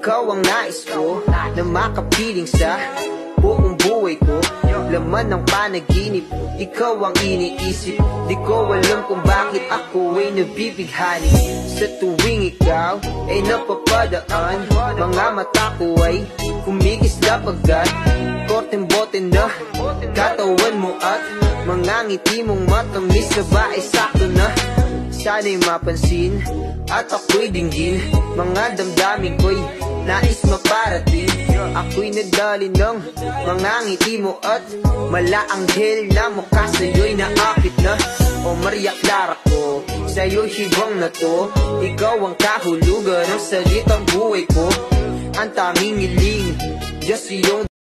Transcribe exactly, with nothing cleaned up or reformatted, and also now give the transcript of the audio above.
ikaw ang nais ko na makapiling sa buong buhay ko. Laman ng panaginip, ikaw ang iniisip. Di ko alam kung bakit ako ay nabibighani sa tuwing ikaw ay napapadaan. Mga mata ko ay kumikislap agad. Korteng bote na katawan mo at mga ngiti mong matamis na ba ay sakto na. Sana'y mapansin at ako'y dinggin. Mga damdamin ko'y nais maparating. Ako'y nadali ng mga ngiti mo at malaanghel na mukha sa'yo'y naakit na. O Maria Clara ko, sa'yo'y hibang na to. Ikaw ang kahulugan ng salitang buhay ko. Ang tanging iling, Diyos iyong